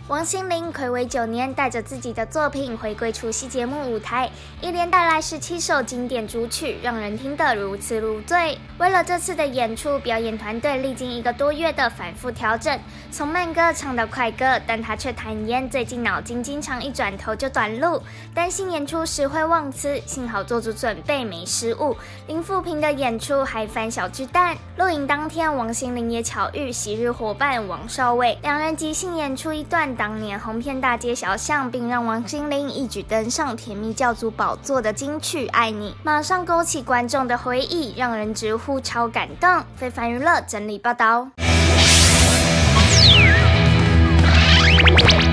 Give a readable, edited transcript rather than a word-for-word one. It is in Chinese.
王心凌睽违9年，带着自己的作品回归除夕节目舞台，一连带来17首经典主曲，让人听得如痴如醉。为了这次的演出，表演团队历经1个多月的反复调整，从慢歌唱到快歌，但他却坦言，最近脑筋经常一转头就短路，担心演出时会忘词，幸好做足准备没失误。林富平的演出还翻小巨蛋，录影当天，王心凌也巧遇昔日伙伴王少伟，两人即兴演出一段当年红遍大街小巷，并让王心凌一举登上甜蜜教主宝座的金曲《爱你》，马上勾起观众的回忆，让人直呼超感动。非凡娱乐整理报道。